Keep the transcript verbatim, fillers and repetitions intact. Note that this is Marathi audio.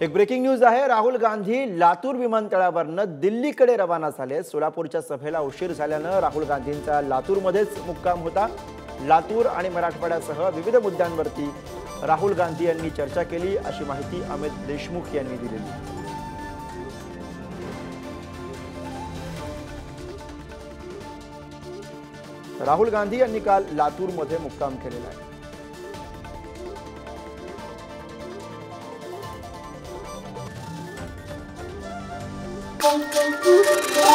एक ब्रेकिंग न्यूज आहे। राहुल गांधी लातूर विमानतळावरनं दिल्लीकडे रवाना झाले। सोलापूरच्या सभेला उशीर झाल्यानं राहुल गांधींचा लातूरमध्येच मुक्काम होता। लातूर आणि मराठवाड्यासह विविध मुद्द्यांवरती राहुल गांधी यांनी चर्चा केली, अशी माहिती अमित देशमुख यांनी दिली। राहुल गांधी यांनी काल लातूरमध्ये मुक्काम केलेला आहे। Thank you.